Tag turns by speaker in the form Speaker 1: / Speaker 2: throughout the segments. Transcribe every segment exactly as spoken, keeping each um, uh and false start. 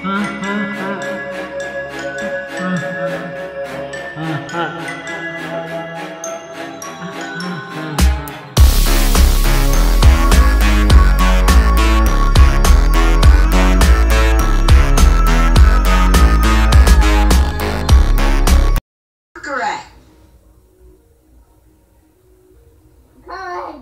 Speaker 1: Correct.
Speaker 2: Hi.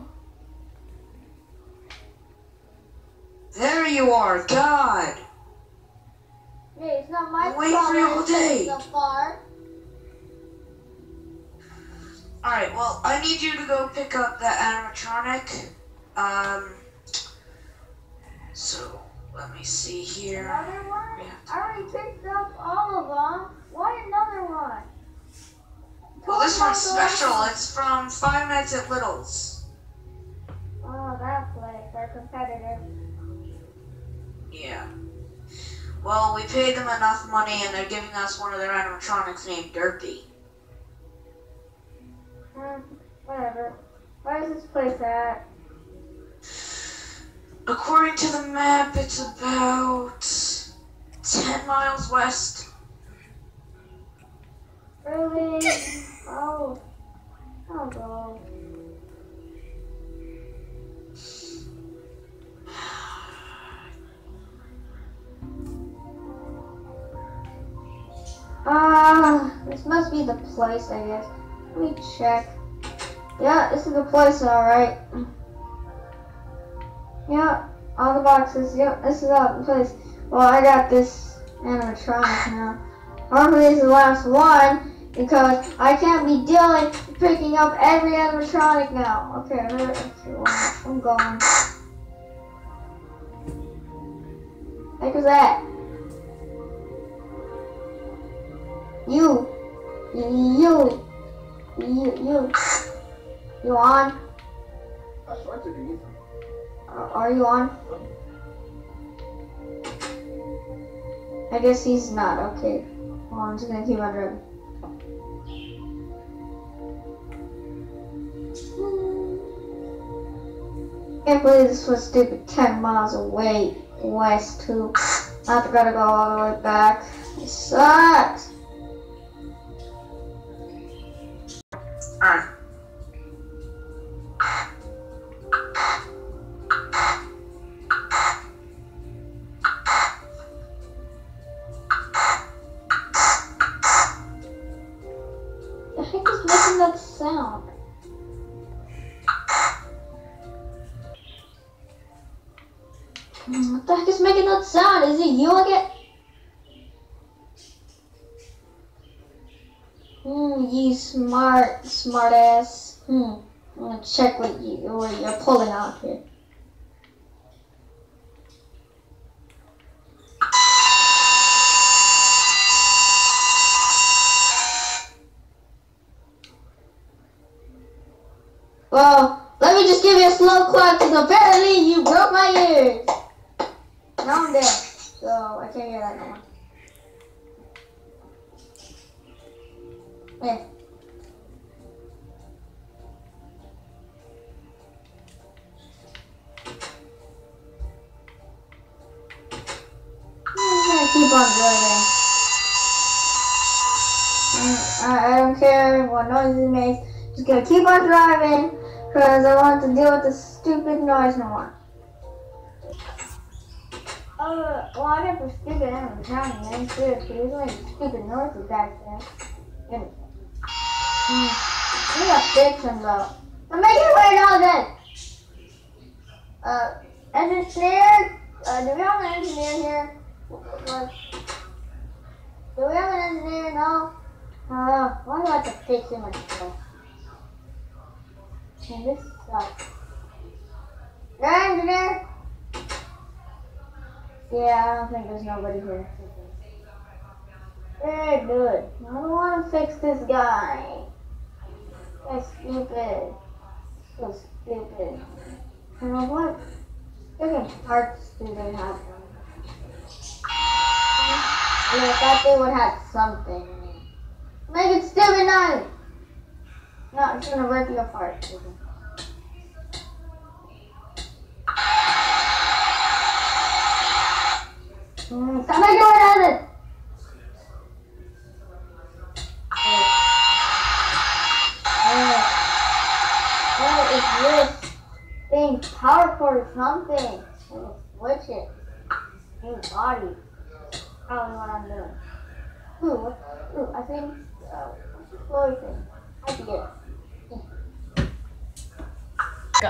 Speaker 1: There you are, God.
Speaker 2: Hey, it's not my
Speaker 1: I'm waiting for you all day.
Speaker 2: so far.
Speaker 1: Alright, well, I need you to go pick up that animatronic. Um, so, let me see here.
Speaker 2: Another one?
Speaker 1: Yeah.
Speaker 2: I already picked up all of them. Why another one?
Speaker 1: Well, this one's special. It's from Five Nights at Little's.
Speaker 2: Oh, that place. They're competitive.
Speaker 1: Yeah. Well, we paid them enough money and they're giving us one of their animatronics named Derppy.
Speaker 2: Hmm, whatever. Where's this place at?
Speaker 1: According to the map, it's about ten miles west.
Speaker 2: Really? Oh. I'll go. Ah, uh, this must be the place, I guess. Let me check. Yeah, this is the place, alright. Yeah, all the boxes. Yep, this is all the place. Well, I got this animatronic now. Hopefully this is the last one, because I can't be dealing with picking up every animatronic now. Okay, I'm, okay, well, I'm going. Heck is that? You. You. You. You. You on? Are, are you on? I guess he's not. Okay. Well, I'm just gonna keep on driving. Can't believe this was stupid ten miles away west too. I have to gotta go all the way back. It sucks.
Speaker 1: Alright.
Speaker 2: The heck is making that sound? What the heck is making that sound? Is it you again? Hmm, you smart, smart ass. Hmm, I'm gonna check what you what you're pulling out here. Well, let me just give you a slow clap because apparently you broke my ears. Now I'm dead, so I can't hear that no more. Hey. I'm gonna keep on driving. I, I don't care what noise it makes. Just gonna keep on driving because I want to deal with this stupid noise no more. Uh, well, I got the stupid animatronic, man. Seriously, there's like stupid noises back there. And, mm, we gotta fix them though. I'm making it weird all day. Uh, engineer? Uh, do we have an engineer here? What? Do we have an engineer? No? Uh, why do I have to fix him myself? Man, this sucks. Yeah, engineer? Yeah, I don't think there's nobody here. Very good. I don't want to fix this guy. That's stupid. So stupid. You know what? Freaking parts do they have? I mean, I thought they would have something. Make it stupid nice. No, it's gonna rip you apart. Mm, stop making it or something. We'll switch it. New body. Probably what I'm doing. Ooh, what, ooh, I think, uh, what's the floor thing? I see it.
Speaker 3: Go.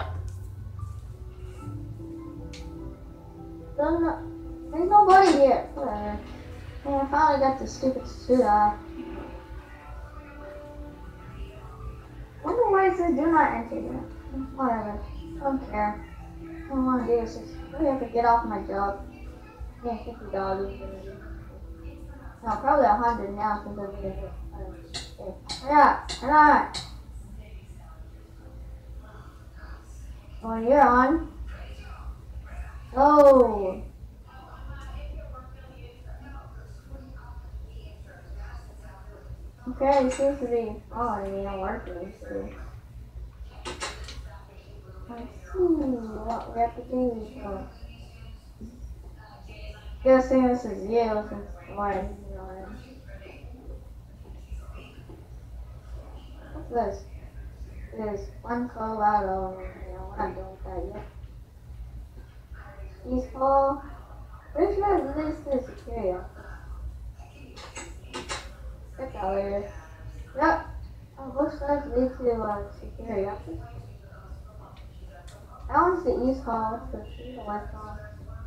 Speaker 2: There's, no, there's nobody here. Whatever. Man, I finally got the stupid suit off. Wonder why it says do not enter yet. Whatever. Don't care. All I want to do is just hurry up and get off my job. Yeah, fifty dollars. No, probably a hundred now since I'm gonna get it. Yeah, alright. Oh, you're on. Oh. Okay, it seems to be. Oh, I mean, I'm working. So. Let's see what we have to do. So. Guessing this is you since why you know it. What's this? This one Colorado. You know, we're not doing that yet. East Hall. Pretty sure this is security office. Check that later. Yep. Oh, both sides lead to uh, security office. That one's the East Hall. So this is the West Hall.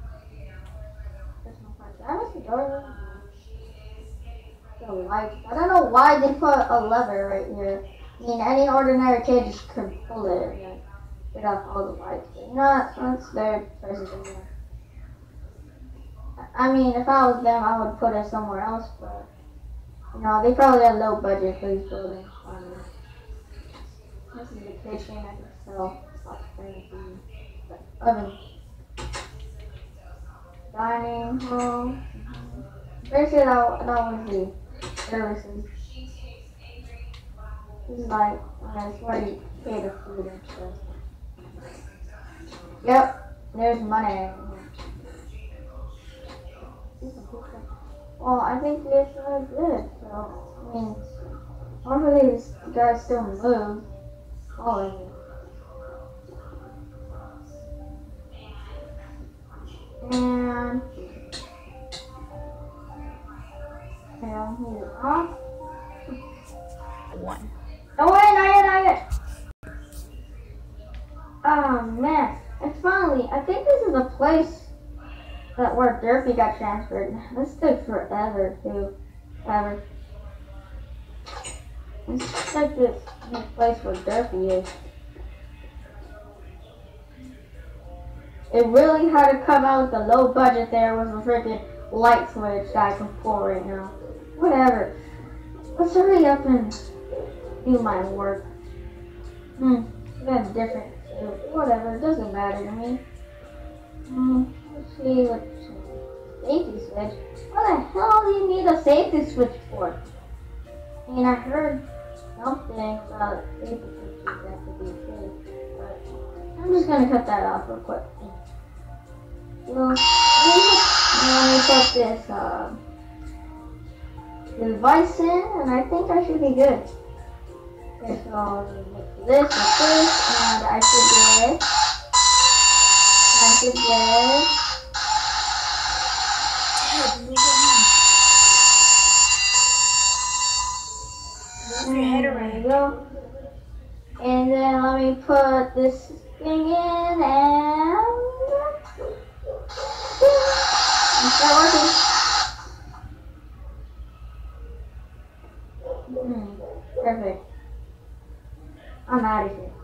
Speaker 2: I must be door. The lights. I don't know why they put a lever right here. I mean, any ordinary kid just could pull it and then get off all the lights. But you know, that's their choices in there. I mean, if I was them, I would put it somewhere else, but you know, they probably have low budget for these buildings. Um, this is the kitchen. I can sell lots of things. Oven. Dining hall. Mm-hmm. Pretty sure that, that was the services. This is like, uh, it's where you pay the food and stuff. Yep, there's money. Well, I think this is good, so, I mean, hopefully these guys still move. Oh, and yeah, he's off.
Speaker 3: One.
Speaker 2: No way, not yet, not yet. Oh man, and finally, I think this is the place that where Derppy got transferred. This took forever too, ever. It's like this, this place where Derppy is. It really had to come out with the low budget there was a freaking light switch that I can pull right now. Whatever. Let's hurry up and do my work. Hmm, that's different. Whatever, it doesn't matter to me. Hmm, let's see what safety switch. What the hell do you need a safety switch for? I mean, I heard something about safety switches that could be safe, but I'm just gonna cut that off real quick. Well, let me put this uh, device in, and I think I should be good. Okay, so I'll mix this with this, and I should get, I should get,
Speaker 3: Move your head
Speaker 2: there
Speaker 3: around.
Speaker 2: we go. And then let me put this thing in, and start working. Hmm, perfect. I'm out of here.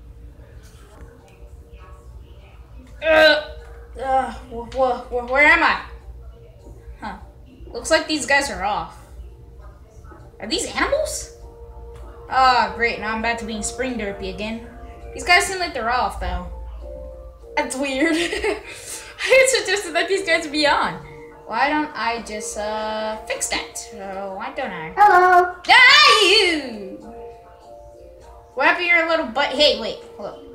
Speaker 3: Uh, uh, wh wh wh where am I? Huh. Looks like these guys are off. Are these animals? Ah, oh, great. Now I'm back to being spring derpy again. These guys seem like they're off, though. That's weird. I had suggested that these guys be on. Why don't I just, uh, fix that? Uh, why don't I?
Speaker 2: Hello.
Speaker 3: Ah, you! What happened to your little butt? Hey, wait, hold up.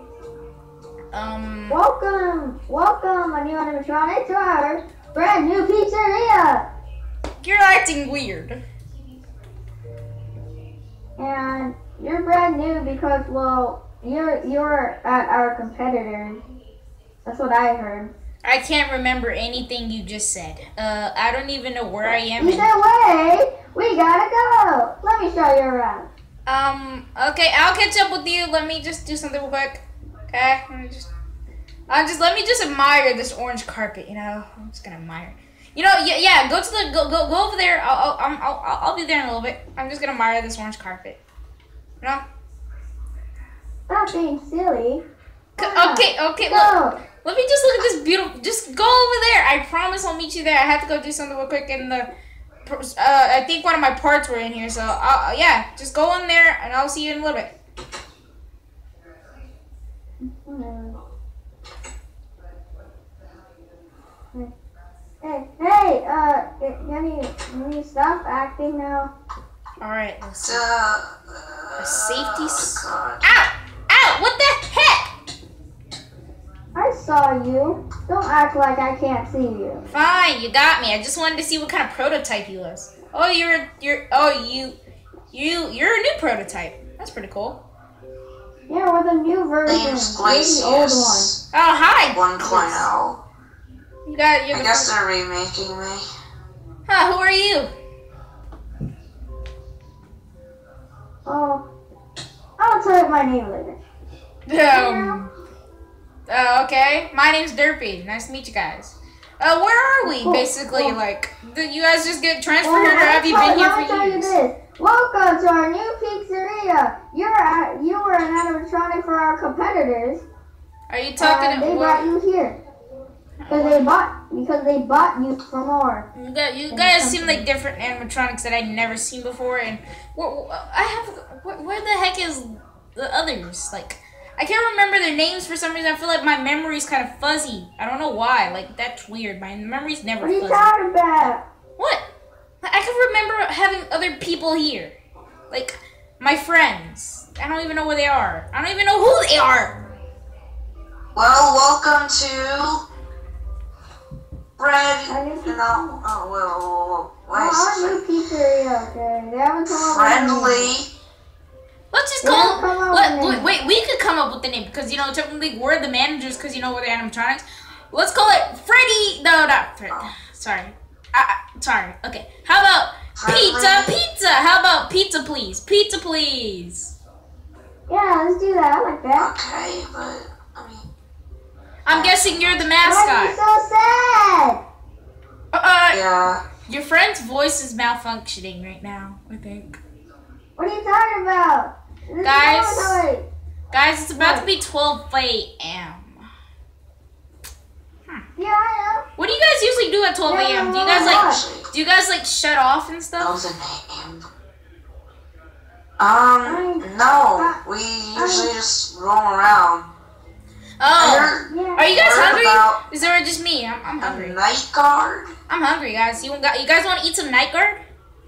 Speaker 3: Um.
Speaker 2: Welcome, welcome, my new animatronic to our brand new pizzeria.
Speaker 3: You're acting weird.
Speaker 2: And you're brand new because, well, you're you're at our competitors. That's what I heard.
Speaker 3: I can't remember anything you just said. Uh, I don't even know where I am.
Speaker 2: Either way, we gotta go. Let me show you around.
Speaker 3: Um, okay, I'll catch up with you. Let me just do something real quick. Okay, let me just, I'll just, let me just admire this orange carpet, you know? I'm just gonna admire. You know, yeah, yeah, go to the, go, go, go over there. I'll, I'll, I'll, I'll, I'll be there in a little bit. I'm just gonna admire this orange carpet. You know?
Speaker 2: Stop being silly.
Speaker 3: Okay, okay, look. Let me just look at this beautiful, just go over there. I promise I'll meet you there. I have to go do something real quick in the, uh, I think one of my parts were in here, so, uh, yeah, just go in there, and I'll see you in a little bit.
Speaker 2: Hey, hey, uh, can you, can you stop acting now?
Speaker 3: Alright, let's see.
Speaker 1: Uh,
Speaker 3: A safety, s-
Speaker 1: God.
Speaker 3: ow, ow, what the heck?
Speaker 2: I saw you. Don't act like I can't see you.
Speaker 3: Fine, you got me. I just wanted to see what kind of prototype he was. Oh, you're, you're, oh, you, you, you're a new prototype. That's pretty cool.
Speaker 2: Yeah, we're the new version.
Speaker 1: Name's
Speaker 2: We're the old one.
Speaker 1: Glacius.
Speaker 3: Oh, hi.
Speaker 1: one point oh.
Speaker 3: You got, you're
Speaker 1: I
Speaker 3: the
Speaker 1: guess
Speaker 3: first-
Speaker 1: they're remaking me.
Speaker 3: Huh, who are you?
Speaker 2: Oh, I'll tell you my name later.
Speaker 3: Um, uh, okay. My name's Derppy. Nice to meet you guys. Uh, where are we?
Speaker 2: Cool,
Speaker 3: Basically,
Speaker 2: cool.
Speaker 3: like, did you guys just get transferred
Speaker 2: Well,
Speaker 3: here, or have you
Speaker 2: let me
Speaker 3: been here
Speaker 2: tell- let me
Speaker 3: for
Speaker 2: tell you
Speaker 3: years?
Speaker 2: this. Welcome to our new pizzeria. You're a, you were an animatronic for our competitors.
Speaker 3: Are you talking?
Speaker 2: and they
Speaker 3: to,
Speaker 2: brought you here because they bought because they bought you for more.
Speaker 3: You guys, you guys seem like different animatronics that I'd never seen before, and wh- wh- I have. Wh- where the heck is the others? Like, I can't remember their names for some reason. I feel like my memory's kind of fuzzy. I don't know why. Like, that's weird. My memory's never
Speaker 2: What are you
Speaker 3: fuzzy.
Speaker 2: talking about?
Speaker 3: What? I can remember having other people here, like my friends. I don't even know where they are. I don't even know who they are.
Speaker 1: Well, welcome to Bread.
Speaker 2: Our new
Speaker 1: No,
Speaker 2: pizzeria.
Speaker 1: oh, whoa, whoa, whoa. Why
Speaker 2: Oh,
Speaker 1: is
Speaker 2: our new pizzeria. Okay, they haven't come up with a name.
Speaker 1: friendly?
Speaker 3: Let's just
Speaker 2: Yeah,
Speaker 3: call.
Speaker 2: come up
Speaker 3: Let,
Speaker 2: with a
Speaker 3: wait,
Speaker 2: name.
Speaker 3: wait, we could come up with the name because you know technically we're the managers because you know we're the animatronics. Let's call it Freddy. No, not Fred.
Speaker 1: Oh.
Speaker 3: Sorry. Uh, uh, sorry. Okay. How about pizza?
Speaker 1: Friendly.
Speaker 3: Pizza. How about pizza, please? Pizza, please.
Speaker 2: Yeah, let's do that. I like that.
Speaker 1: Okay, but I mean,
Speaker 3: I'm guessing you're the
Speaker 2: Why are you
Speaker 3: mascot.
Speaker 2: so sad?
Speaker 3: Uh,
Speaker 1: yeah.
Speaker 3: your friend's voice is malfunctioning right now. I think.
Speaker 2: What are you talking about? This is
Speaker 3: Guys.
Speaker 2: Illinois.
Speaker 3: Guys, it's about to be twelve a m
Speaker 2: Yeah, I know.
Speaker 3: What do you guys usually do at twelve a m? Do you guys like
Speaker 1: Actually,
Speaker 3: do you guys like shut off and
Speaker 1: that
Speaker 3: stuff?
Speaker 1: was a name. Um, no. We usually just roam around.
Speaker 3: Oh,
Speaker 1: I
Speaker 2: Yeah.
Speaker 3: are you guys
Speaker 1: heard
Speaker 3: hungry?
Speaker 1: about
Speaker 3: Is there just me? I'm, I'm
Speaker 1: heard
Speaker 3: hungry.
Speaker 1: a night guard.
Speaker 3: I'm hungry, guys. You got you guys want to eat some NightGuard?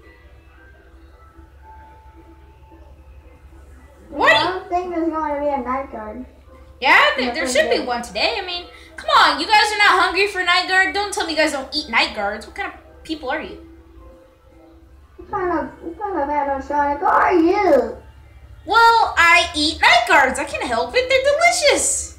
Speaker 3: What?
Speaker 2: I don't think there's going to be a night guard.
Speaker 3: Yeah, there, there
Speaker 2: Never
Speaker 3: should be
Speaker 2: did.
Speaker 3: one today. I mean, come on, you guys are not hungry for NightGuard. Don't tell me you guys don't eat NightGuards. What kind of people are you?
Speaker 2: What kind of, what kind of animatronic are you?
Speaker 3: Well, I eat NightGuards. I can't help it. They're delicious.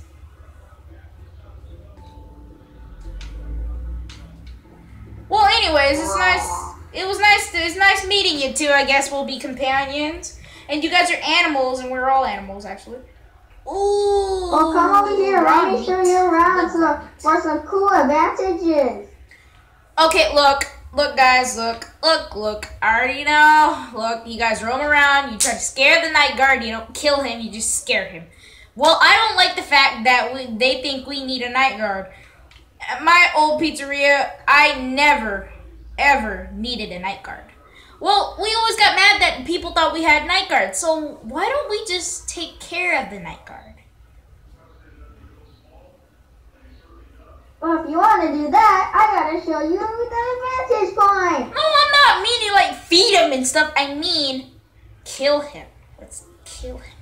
Speaker 3: Well, anyways, it's nice. It was nice. To, it's nice meeting you two. I guess we'll be companions. And you guys are animals, and we're all animals, actually. Ooh.
Speaker 2: Well, come over here.
Speaker 3: raw
Speaker 2: Let me show
Speaker 3: meat.
Speaker 2: you around some, for some cool advantages.
Speaker 3: Okay, look. Look, guys, look. Look, look. I already know. Look, you guys roam around. You try to scare the night guard. You don't kill him. You just scare him. Well, I don't like the fact that we, they think we need a night guard. At my old pizzeria, I never, ever needed a night guard. Well, we always got mad that people thought we had night guards. So why don't we just take care of the night guard?
Speaker 2: Well, if you want to do that, I gotta show you the advantage point.
Speaker 3: No, I'm not meaning like feed him and stuff. I mean, kill him. Let's kill him.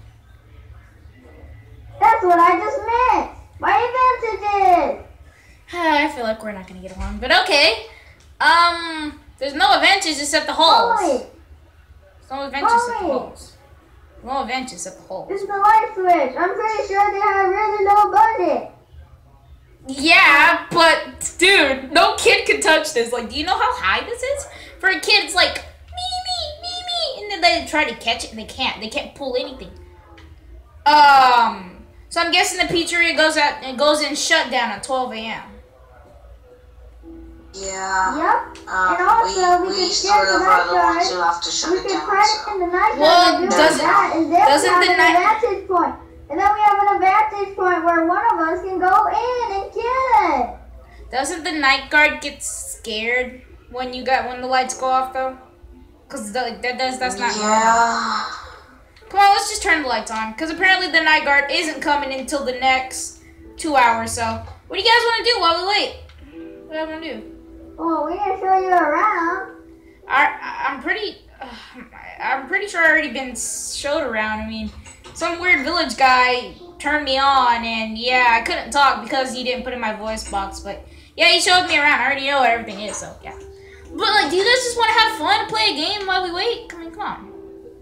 Speaker 2: That's what I just meant. My advantages.
Speaker 3: I feel like we're not gonna get along, but okay. Um, there's no adventures except the holes.
Speaker 2: Holy,
Speaker 3: There's no adventures except the
Speaker 2: Holy.
Speaker 3: holes. No adventures except the holes.
Speaker 2: this is the light switch. I'm pretty sure they have really low budget.
Speaker 3: Yeah, but dude, no kid can touch this. Like, do you know how high this is? For a kid, it's like me, me, me, me, and then they try to catch it and they can't. They can't pull anything. Um, so I'm guessing the pizzeria goes out and goes in shutdown at twelve A M
Speaker 1: Yeah.
Speaker 2: Yep.
Speaker 1: Um,
Speaker 2: and also,
Speaker 1: we,
Speaker 2: we,
Speaker 1: we
Speaker 2: could
Speaker 1: sort
Speaker 2: get
Speaker 1: of
Speaker 2: the
Speaker 1: are the
Speaker 2: NightGuard.
Speaker 1: ones who have to shut
Speaker 2: We
Speaker 1: it
Speaker 2: could
Speaker 1: down.
Speaker 2: credit
Speaker 1: So.
Speaker 2: in the NightGuard
Speaker 3: Well,
Speaker 2: by doing
Speaker 3: doesn't-
Speaker 2: that, and then
Speaker 3: doesn't
Speaker 2: we have
Speaker 3: the
Speaker 2: an
Speaker 3: night-
Speaker 2: advantage point. And then we have an advantage point where one of us can go in and get it.
Speaker 3: Doesn't the night guard get scared when you got when the lights go off though? Cause the, that does that's not.
Speaker 1: Yeah.
Speaker 3: Come on, let's just turn the lights on. Cause apparently the night guard isn't coming until the next two hours. So what do you guys want to do while we wait? What do you want to do?
Speaker 2: Well, we can show you around.
Speaker 3: I I'm pretty. Uh, I'm pretty sure I already been showed around. I mean, some weird village guy turned me on, and yeah, I couldn't talk because he didn't put in my voice box. But yeah, he showed me around. I already know what everything is, so yeah. But like, do you guys just want to have fun and play a game while we wait? I mean, come on.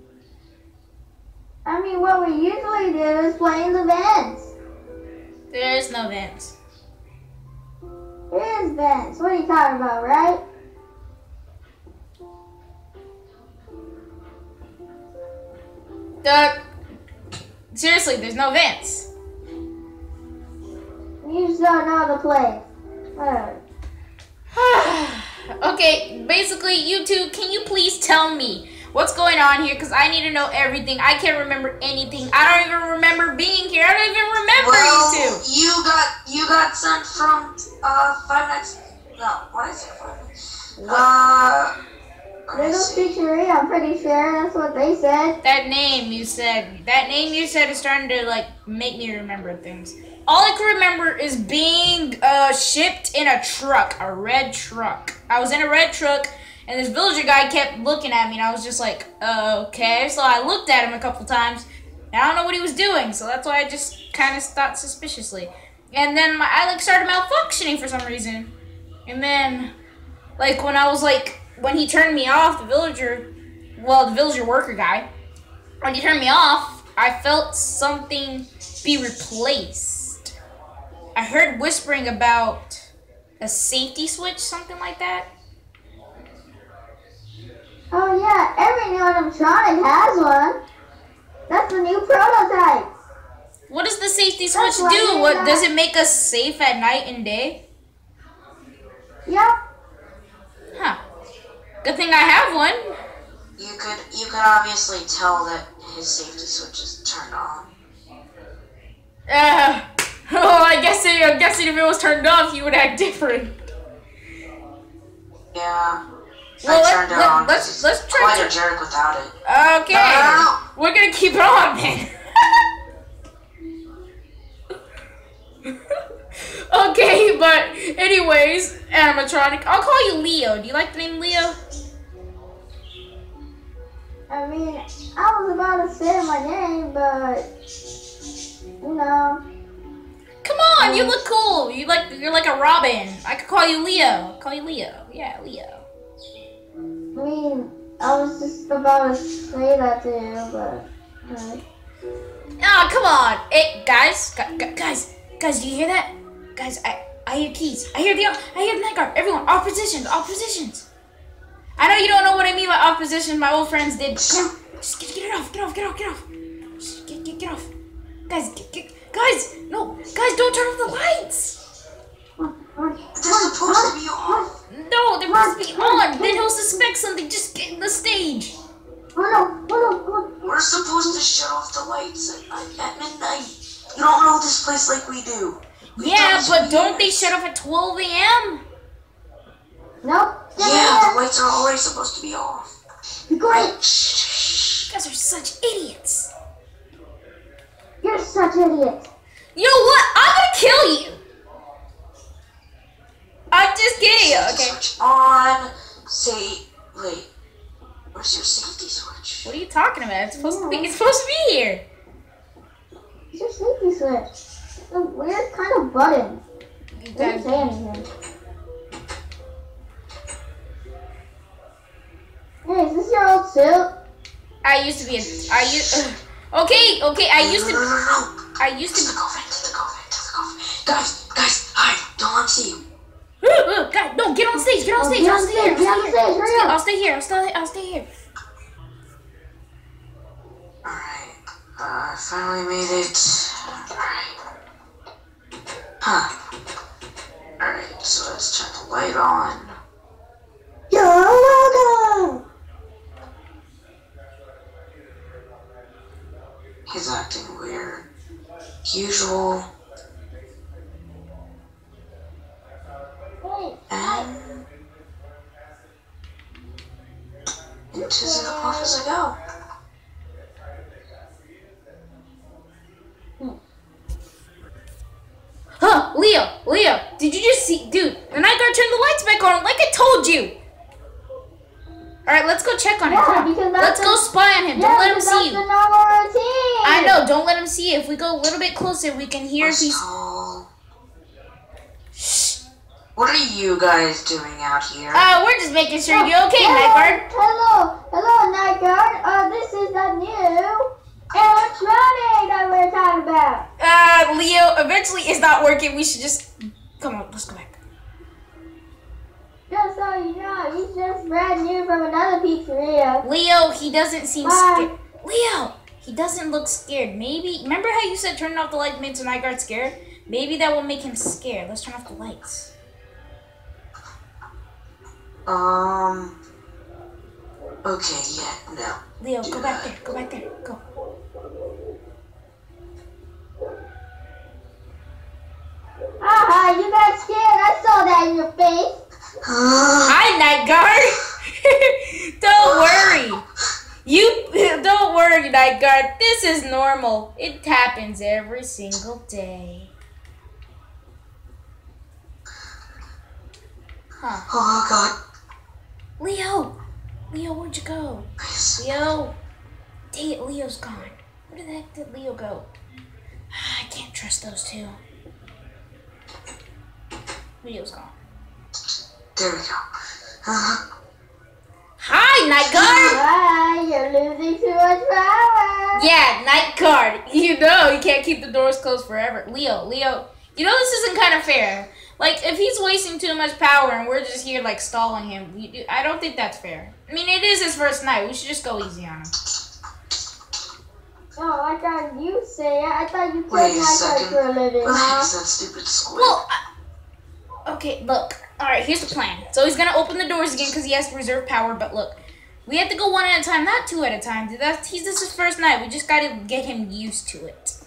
Speaker 2: I mean, what we usually do is play in the vents.
Speaker 3: There is no vents.
Speaker 2: There is vents. What are you talking about, right?
Speaker 3: The seriously, there's no vents.
Speaker 2: You just don't know the place. Whatever.
Speaker 3: Okay, basically, you two, can you please tell me what's going on here? Because I need to know everything. I can't remember anything. I don't even remember being here. I don't even remember
Speaker 1: Well,
Speaker 3: you two.
Speaker 1: you got you got sent from uh Five Nights. No, why is it Five Nights? Uh, let me
Speaker 2: Little
Speaker 1: see.
Speaker 2: pizzeria, I'm pretty sure that's what they said.
Speaker 3: That name you said, that name you said is starting to like make me remember things. All I can remember is being uh, shipped in a truck, a red truck. I was in a red truck, and this villager guy kept looking at me, and I was just like, uh, okay. So I looked at him a couple times, and I don't know what he was doing, so that's why I just kind of thought suspiciously. And then my, I like started malfunctioning for some reason. And then, like when I was like, when he turned me off, the villager, well, the villager worker guy, when he turned me off, I felt something be replaced. I heard whispering about a safety switch, something like that.
Speaker 2: Oh yeah, every new animatronic has one. That's the new prototype.
Speaker 3: What does the safety switch
Speaker 2: That's why
Speaker 3: do?
Speaker 2: they
Speaker 3: What
Speaker 2: got-
Speaker 3: does it make us safe at night and day?
Speaker 2: Yep.
Speaker 3: Huh. Good thing I have one.
Speaker 1: You could you could obviously tell that his safety switch is turned on.
Speaker 3: Uh, oh, I guess it, I'm guessing if it was turned off, you would act different.
Speaker 1: Yeah.
Speaker 3: Well,
Speaker 1: I
Speaker 3: let-
Speaker 1: turned it
Speaker 3: let-
Speaker 1: on. 'cause
Speaker 3: let's-
Speaker 1: he's
Speaker 3: let's try
Speaker 1: quite
Speaker 3: to-
Speaker 1: a jerk without it.
Speaker 3: Okay,
Speaker 1: No.
Speaker 3: we're gonna keep it on then. Okay, but anyways, animatronic. I'll call you Leo. Do you like the name Leo?
Speaker 2: I mean, I was about to say my name, but you know.
Speaker 3: Come on, you look cool. You like you're like a Robin. I could call you Leo. I'll call you Leo. Yeah, Leo.
Speaker 2: I mean, I was just about to say that to you, but. Alright.
Speaker 3: Oh, come on. Hey, guys, gu- gu- guys, guys, do you hear that? Guys, I, I hear keys. I hear the, I hear the night guard. Everyone, off positions, off positions. I know you don't know what I mean by off positions. My old friends did. But come on, just get, get it off, get off, get off, get off. Just get, get, get off. Guys, get, get, guys, no, guys, don't turn off the lights.
Speaker 1: They're supposed to be off.
Speaker 3: No, they're supposed to be on. Then he'll suspect something. Just get in the stage.
Speaker 2: Oh no, oh no, oh no.
Speaker 1: We're supposed to shut off the lights at, night, at midnight. You don't know this place like we do. We've done
Speaker 3: Yeah,
Speaker 1: this
Speaker 3: but
Speaker 1: for
Speaker 3: don't they
Speaker 1: years.
Speaker 3: shut off at twelve A M?
Speaker 2: Nope.
Speaker 1: Yeah, the lights are already supposed to be off.
Speaker 2: Great.
Speaker 3: You guys are such idiots.
Speaker 2: You're such an idiot.
Speaker 3: You know what? I'm gonna kill you. I'm just kidding. Okay.
Speaker 1: Switch on. Say, wait. Where's your safety switch?
Speaker 3: What are you talking about? It's supposed to be. It's supposed to be here.
Speaker 2: It's your safety switch. It's a weird kind of button.
Speaker 3: You
Speaker 2: It
Speaker 3: guys-
Speaker 2: doesn't say anything. Hey, is this your old suit?
Speaker 3: I used to be a. I used. Okay, okay. I used
Speaker 1: No, no,
Speaker 3: to.
Speaker 1: no, no.
Speaker 3: I used
Speaker 1: To
Speaker 3: to.
Speaker 1: the coffin, to the coffin, to the coffin. Guys, guys, hide,
Speaker 3: on
Speaker 2: Oh,
Speaker 3: stage.
Speaker 2: get
Speaker 3: I'll
Speaker 2: on
Speaker 3: stay here.
Speaker 2: stage, get on
Speaker 3: I'll stay
Speaker 2: stage,
Speaker 3: here.
Speaker 2: hurry up.
Speaker 3: I'll stay here. I'll stay. I'll stay here.
Speaker 1: Alright. Uh, I finally made it. Alright. Huh. Alright, so let's turn the light on.
Speaker 2: You're welcome.
Speaker 1: He's acting weird. Usual. And into the office I go.
Speaker 3: Huh, Leo, Leo, did you just see, dude, the night guard turned the lights back on like I told you. All right, let's go check on him.
Speaker 2: Yeah,
Speaker 3: Come on.
Speaker 2: because that's
Speaker 3: Let's
Speaker 2: the,
Speaker 3: go spy on him.
Speaker 2: yeah,
Speaker 3: Don't let him
Speaker 2: because
Speaker 3: see
Speaker 2: that's
Speaker 3: you.
Speaker 2: the normal routine.
Speaker 3: I know, don't let him see you. If we go a little bit closer, we can hear if he's...
Speaker 1: Tall. What are you guys doing out here?
Speaker 3: Uh, we're just making sure you're okay,
Speaker 2: hello,
Speaker 3: night guard.
Speaker 2: Hello, hello, night guard. Uh, this is the new animatronic that we're talking about.
Speaker 3: Uh, Leo, eventually it's not working. We should just... Come on, let's go back.
Speaker 2: Just so you know, he's just brand new from another pizzeria.
Speaker 3: Leo, he doesn't seem
Speaker 2: Bye.
Speaker 3: scared. Leo, he doesn't look scared. Maybe, remember how you said turning off the lights made the night guard scared? Maybe that will make him scared. Let's turn off the lights.
Speaker 1: Um. Okay, yeah, no.
Speaker 3: Leo,
Speaker 1: Do
Speaker 3: go back
Speaker 1: that.
Speaker 3: there. Go back there. Go.
Speaker 2: Haha, you got scared. I saw that in your face.
Speaker 3: Hi, night guard. Don't worry. You don't worry, night guard. This is normal. It happens every single day. Huh.
Speaker 1: Oh god.
Speaker 3: Leo! Leo, where'd you go? Leo! Dang it, Leo's gone. Where the heck did Leo go? I can't trust those two. Leo's gone.
Speaker 1: There we go. Uh,
Speaker 3: Hi, Night Guard!
Speaker 2: Why, you're losing too much power.
Speaker 3: Yeah, Night Guard. You know you can't keep the doors closed forever. Leo, Leo, you know this isn't kind of fair. Like, if he's wasting too much power and we're just here, like, stalling him, we, I don't think that's fair. I mean, it is his first night. We should just go easy on him.
Speaker 2: No, like I you say, I thought you
Speaker 1: Wait
Speaker 2: played
Speaker 1: a
Speaker 2: night guard
Speaker 1: second.
Speaker 2: for a living,
Speaker 1: What the heck
Speaker 2: huh?
Speaker 1: is that stupid squid?
Speaker 3: Well, I, okay, look. All right, here's the plan. So he's going to open the doors again because he has to reserve power. But look, we have to go one at a time, not two at a time. That's, he's, this is his first night. We just got to get him used to it.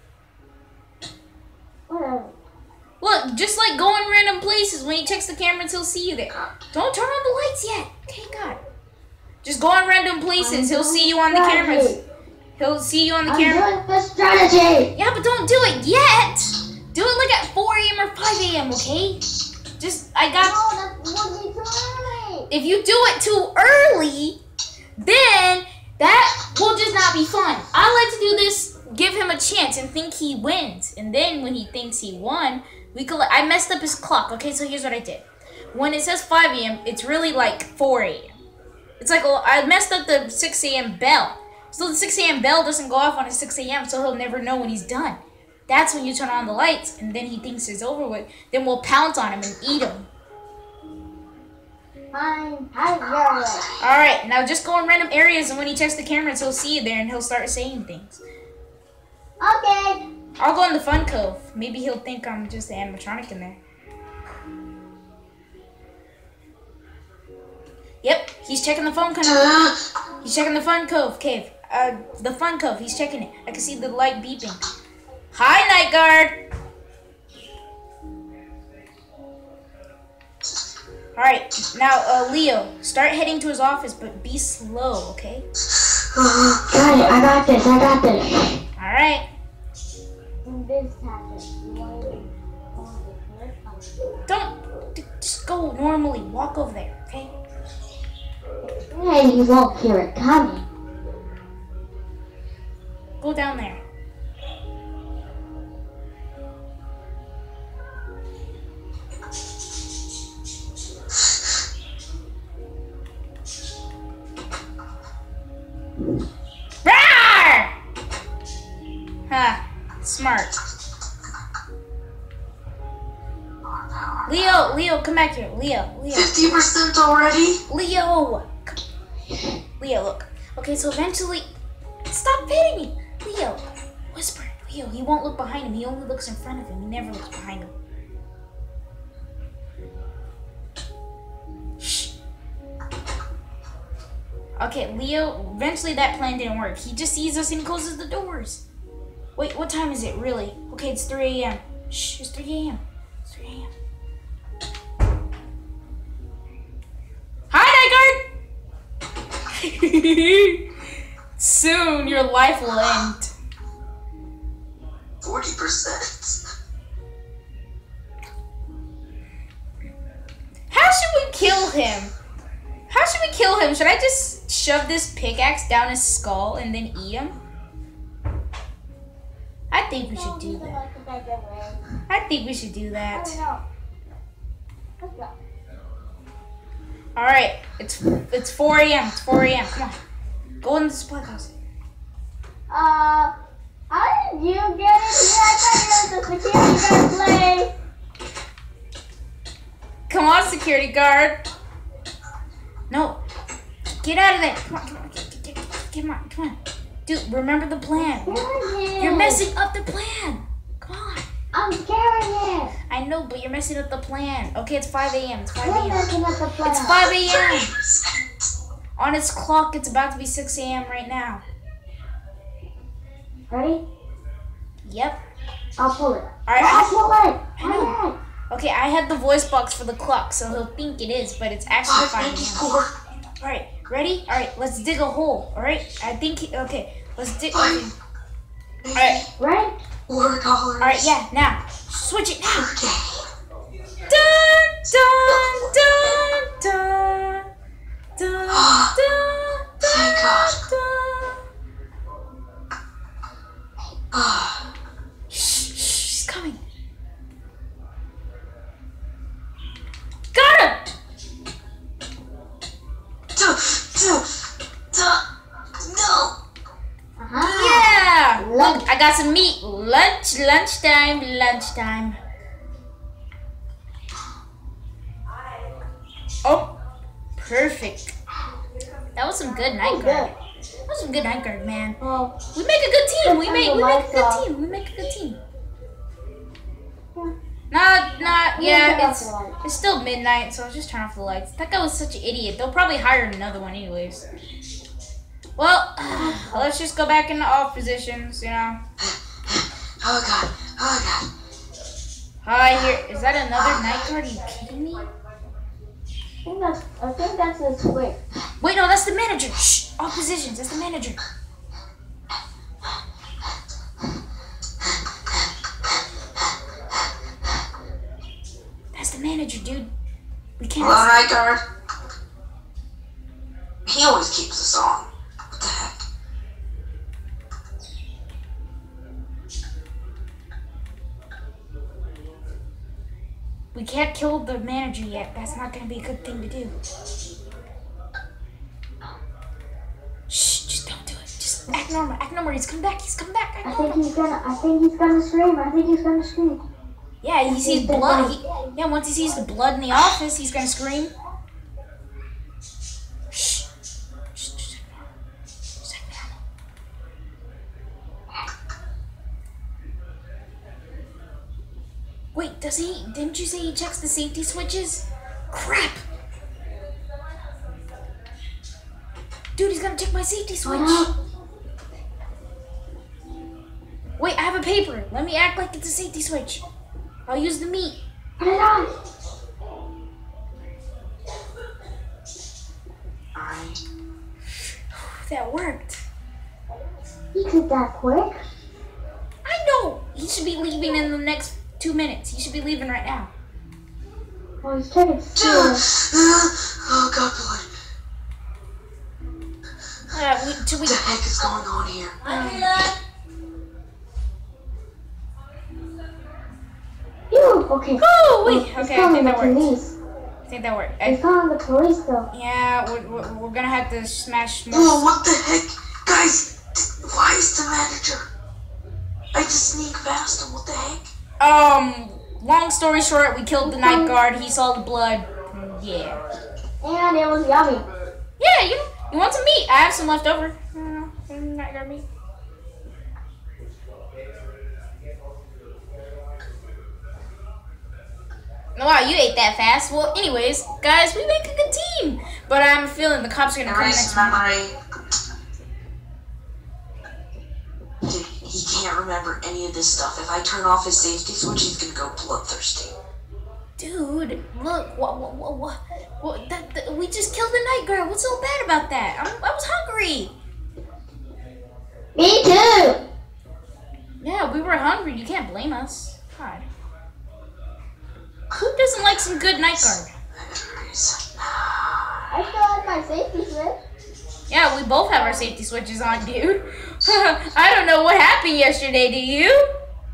Speaker 2: Whatever.
Speaker 3: Look, just like going random places. When he checks the cameras, he'll see you there. Don't turn on the lights yet. Okay, God. Just go on random places. He'll see you on the cameras. He'll see you on the
Speaker 2: I'm
Speaker 3: camera.
Speaker 2: doing the strategy.
Speaker 3: Yeah, but don't do it yet. Do it like at four A M or five A M, okay? Just, I got...
Speaker 2: No, that would be too early.
Speaker 3: If you do it too early, then that will just not be fun. I like to do this, give him a chance and think he wins. And then when he thinks he won, we could, I messed up his clock. Okay, so here's what I did. When it says five A M, it's really like four A M It's like, I messed up the six A M bell. So the six A M bell doesn't go off on his six A M, so he'll never know when he's done. That's when you turn on the lights, and then he thinks it's over with. Then we'll pounce on him and eat him.
Speaker 2: Fine, have your way.
Speaker 3: All right, now just go in random areas, and when he checks the cameras, he'll see you there, and he'll start saying things.
Speaker 2: Okay.
Speaker 3: I'll go in the fun cove. Maybe he'll think I'm just the animatronic in there. Yep, he's checking the phone cove. He's checking the fun cove cave. Uh, the fun cove. He's checking it. I can see the light beeping. Hi, Night Guard. All right, now uh, Leo, start heading to his office, but be slow, okay?
Speaker 2: Got it. I got this. I got this.
Speaker 3: All right.
Speaker 2: This happens.
Speaker 3: Don't d- just go normally. Walk over there, okay?
Speaker 2: Hey, you won't hear it coming.
Speaker 3: Go down there. Rawr! Huh. Smart. Leo, Leo, come back here. Leo, Leo.
Speaker 1: fifty percent already?
Speaker 3: Leo! Leo, look. Okay, so eventually... Stop hitting me! Leo, whisper. Leo, he won't look behind him. He only looks in front of him. He never looks behind him. Shh. Okay, Leo, eventually that plan didn't work. He just sees us and closes the doors. Wait, what time is it, really? Okay, it's three A M Shh, it's three A M It's three A M Hi, NightGuard! Soon, your life will end.
Speaker 1: forty percent.
Speaker 3: How should we kill him? How should we kill him? Should I just shove this pickaxe down his skull and then eat him? I think we should do that. I think we should do that. Alright, it's it's four A M It's four A M Come on. Go in the supply house.
Speaker 2: Uh, how did you get in here? I thought you were the security guard play.
Speaker 3: Come on, security guard. No. Get out of there. Come on, come on. Get, get, get, come on, come on. Dude, remember the plan.
Speaker 2: You're,
Speaker 3: you're messing up the plan. Come on.
Speaker 2: I'm scaring him.
Speaker 3: I know, but you're messing up the plan. Okay, it's five A M It's five A M
Speaker 2: You're messing up the plan.
Speaker 3: It's five A M On its clock, it's about to be six A M right now.
Speaker 2: Ready?
Speaker 3: Yep.
Speaker 2: I'll pull it.
Speaker 3: Alright,
Speaker 2: I'll
Speaker 3: I,
Speaker 2: pull it.
Speaker 3: I know. Okay, I had the voice box for the clock, so he'll think it is, but it's actually five A M Alright, ready? Alright, let's dig a hole. Alright, I think, okay, let's dig. Okay. Alright.
Speaker 2: Ready?
Speaker 1: Four dollars.
Speaker 3: Alright, yeah, now. Switch it now.
Speaker 1: Per day.
Speaker 3: Dun, dun, dun, dun, dun,
Speaker 1: Ah,
Speaker 3: dun,
Speaker 1: thank God.
Speaker 3: dun.
Speaker 1: Ah,
Speaker 3: Shh, shh, she's coming. Got him!
Speaker 1: duh, duh, duh, no.
Speaker 2: Uh-huh.
Speaker 3: Yeah! Look, I got some meat. Lunch, lunchtime, lunchtime. Oh, perfect. That was some good night guard. That was some good night guard, man.
Speaker 2: Well,
Speaker 3: We make a good team. We
Speaker 2: Turn
Speaker 3: make
Speaker 2: the
Speaker 3: we make a
Speaker 2: lights
Speaker 3: good
Speaker 2: off.
Speaker 3: team. We make a good team.
Speaker 2: yeah.
Speaker 3: Not, not,
Speaker 2: We
Speaker 3: yeah,
Speaker 2: turn off
Speaker 3: it's
Speaker 2: the lights.
Speaker 3: it's still midnight, so I'll just turn off the lights. That guy was such an idiot. They'll probably hire another one anyways. Well, let's just go back into off positions, you know.
Speaker 1: Oh God, oh God.
Speaker 3: Hi, here. Is that another night guard? Are you kidding me?
Speaker 2: I think that's, I think that's a switch.
Speaker 3: Wait, no, that's the manager. Shh, off positions. That's the manager. That's the manager, dude. We can't.
Speaker 1: Hello, night guard. He always keeps us on. What the heck?
Speaker 3: We can't kill the manager yet. That's not gonna be a good thing to do. Shh, just don't do it. Just act normal. Act normal. He's coming back. He's coming back. Act
Speaker 2: I
Speaker 3: normal.
Speaker 2: think he's gonna, I think he's gonna scream. I think he's gonna scream.
Speaker 3: Yeah, he sees blood. He, yeah, once he sees the blood in the office, he's gonna scream. Shh. Just, just act normal. Just act normal. Wait, does he? Didn't you say he checks the safety switches? Crap! Dude, he's gonna check my safety switch. Wait, I have a paper. Let me act like it's a safety switch. I'll use the meat.
Speaker 2: Put it on.
Speaker 1: Alright.
Speaker 3: That worked.
Speaker 2: He did that quick.
Speaker 3: I know. He should be leaving in the next two minutes. He should be leaving right now.
Speaker 2: Oh, he's checking
Speaker 1: Duh.
Speaker 2: still.
Speaker 1: Oh God, blood.
Speaker 3: Uh, we, should we?
Speaker 1: What the heck is going on here?
Speaker 2: Phew, okay.
Speaker 3: Oh, wait.
Speaker 2: He's
Speaker 3: Okay, I
Speaker 2: calling
Speaker 3: think
Speaker 2: the
Speaker 3: that worked.
Speaker 2: police.
Speaker 3: I think that worked.
Speaker 2: He's
Speaker 3: I,
Speaker 2: calling the police though.
Speaker 3: yeah, we're, we're, we're gonna have to smash more.
Speaker 1: Whoa, what the heck? Guys, th- why is the manager? I just sneak past him, what the heck?
Speaker 3: Um, long story short, we killed the night guard. He saw the blood. Yeah.
Speaker 2: And it was yummy.
Speaker 3: Yeah, you you want some meat? I have some left over. I don't know, night guard meat. Wow, you ate that fast. Well, anyways, guys, we make a good team. But I'm feeling the cops are gonna come next
Speaker 1: memory. Dude, he can't remember any of this stuff. If I turn off his safety switch, he's gonna go bloodthirsty.
Speaker 3: Dude, look, what, what, what, what, what that, that, we just killed the night guard. What's so bad about that? I'm, I was hungry.
Speaker 2: Me too.
Speaker 3: Yeah, we were hungry. You can't blame us. God. Who doesn't like some good night guard?
Speaker 2: I still have my safety switch.
Speaker 3: Yeah, we both have our safety switches on, dude. I don't know what happened yesterday, do you?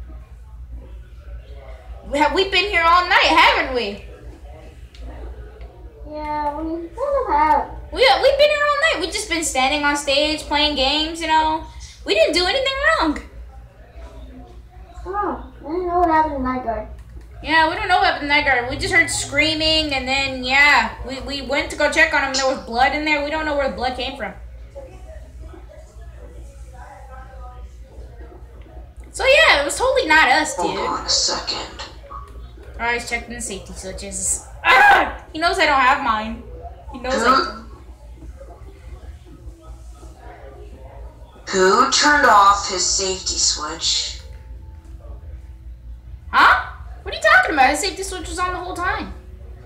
Speaker 3: Have we been here all night, haven't we?
Speaker 2: Yeah, we kind of have.
Speaker 3: We, we've been here all night. We've just been standing on stage, playing games, you know. We didn't do anything wrong.
Speaker 2: Oh, I didn't know what happened to night guard.
Speaker 3: Yeah, we don't know what happened to night guard. We just heard screaming, and then, yeah, we, we went to go check on him. There was blood in there. We don't know where the blood came from. So, yeah, it was totally not us, dude.
Speaker 1: Hold on a second.
Speaker 3: Alright, he's checking the safety switches. Ah! He knows I don't have mine. He knows I don't.
Speaker 1: Who turned off his safety switch?
Speaker 3: Huh? What are you talking about? His safety switch was on the whole time.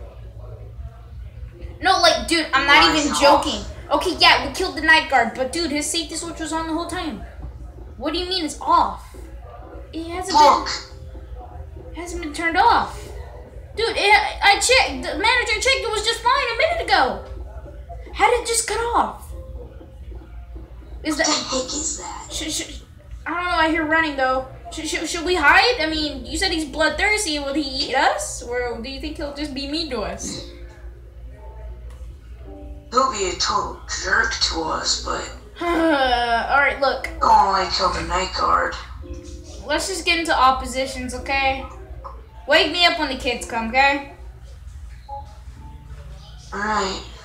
Speaker 3: No, like, dude, I'm not even joking. Okay, yeah, we killed the night guard, but dude, his safety switch was on the whole time. What do you mean it's off? It hasn't
Speaker 1: Look.
Speaker 3: been, it hasn't been turned off. Dude, it, I checked. The manager checked. It was just fine a minute ago. How did it just cut off? Is
Speaker 1: What
Speaker 3: that?
Speaker 1: the heck is that?
Speaker 3: Should, should, I don't know. I hear running though. Should, should, should we hide? I mean, you said he's bloodthirsty. Will he eat us, or do you think he'll just be mean to us?
Speaker 1: He'll be a total jerk to us, but
Speaker 3: All right, look.
Speaker 1: oh, I killed the night guard.
Speaker 3: Let's just get into oppositions, okay? Wake me up when the kids come, okay?
Speaker 1: All right.